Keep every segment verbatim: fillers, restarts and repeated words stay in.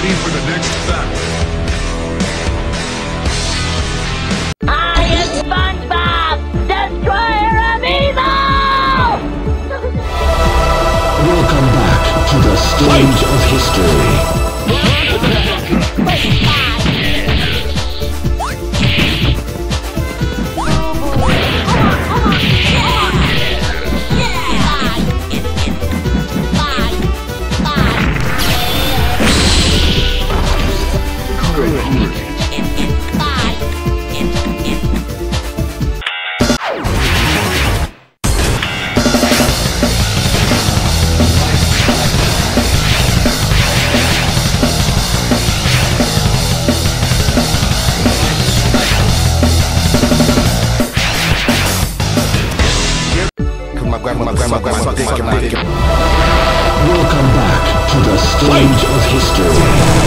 ready for the next battle. I am SpongeBob, destroyer of evil! Welcome back to the stage of history. My grandma, grandma, dick and dick. Welcome back to the stage of history.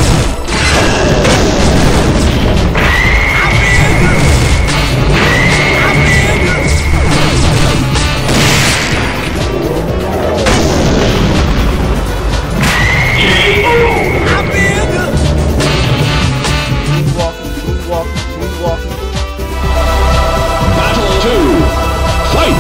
Battle two. Fight!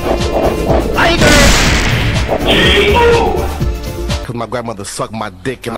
Cause my grandmother sucked my dick and